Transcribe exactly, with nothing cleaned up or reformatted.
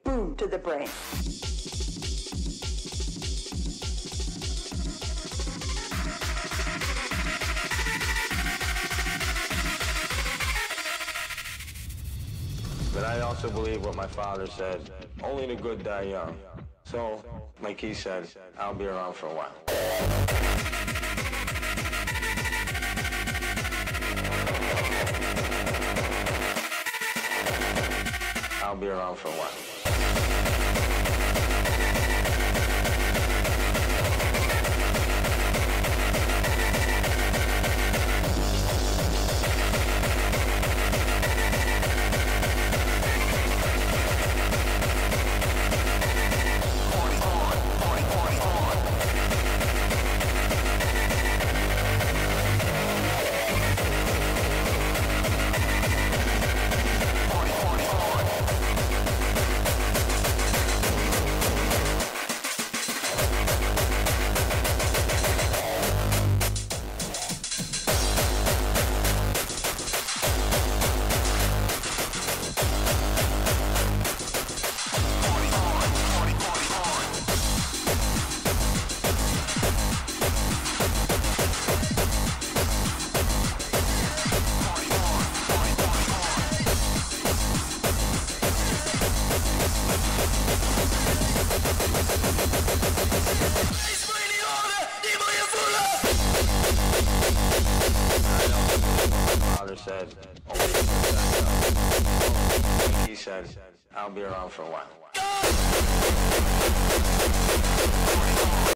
boom to the brain. But I also believe what my father said, only the good die young. So, like he said, I'll be around for a while. I'll be around for a while. Said, only he said, I'll be around for a while.